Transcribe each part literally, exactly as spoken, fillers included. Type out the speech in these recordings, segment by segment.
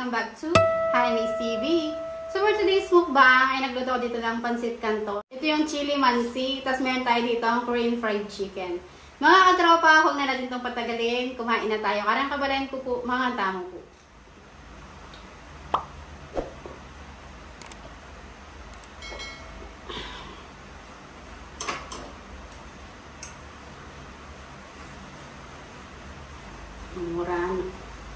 welcome back to Jaimez T V. So for today's mukbang ay nagluto ko dito ng pansit canton. Ito yung chili mansi, tapos meron tayo dito ang Korean fried chicken. Mga katropa, huwag na natin itong patagalin. Kumain na tayo. Karang kabalayan ko po, mga tamo po. Murang.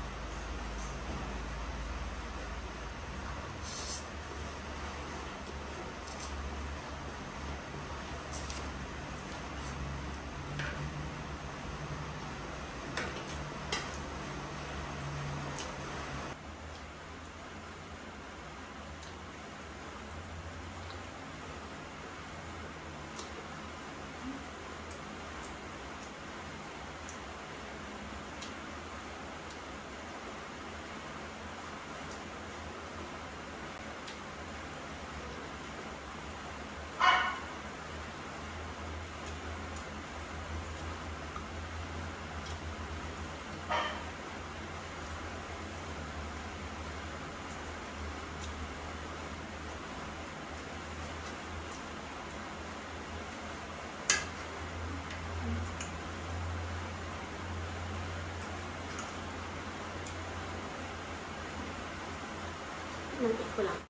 Nantik ko lang.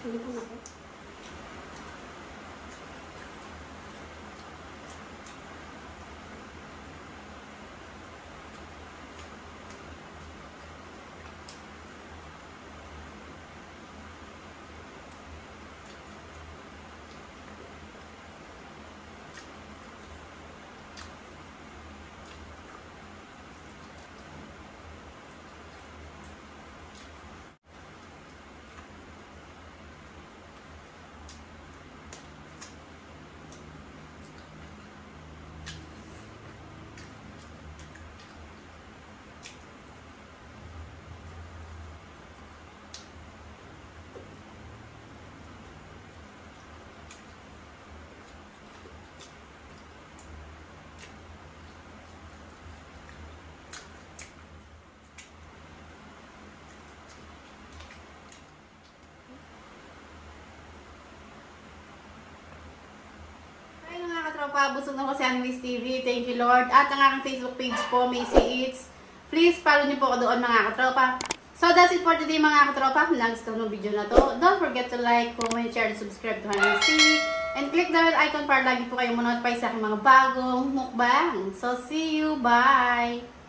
Hindi ko na ako. Tropa, busog na ko si Animes T V. Thank you, Lord. At ang aking Facebook page po, Macy Eats. Please follow niyo po ako doon, mga katropa. So, that's it for today, mga katropa. Kung nagustuhan mo ng video na to, don't forget to like, comment, share, and subscribe to Animes T V. And click the bell icon para lagi po kayo manonotify sa aking mga bagong mukbang. So, see you. Bye!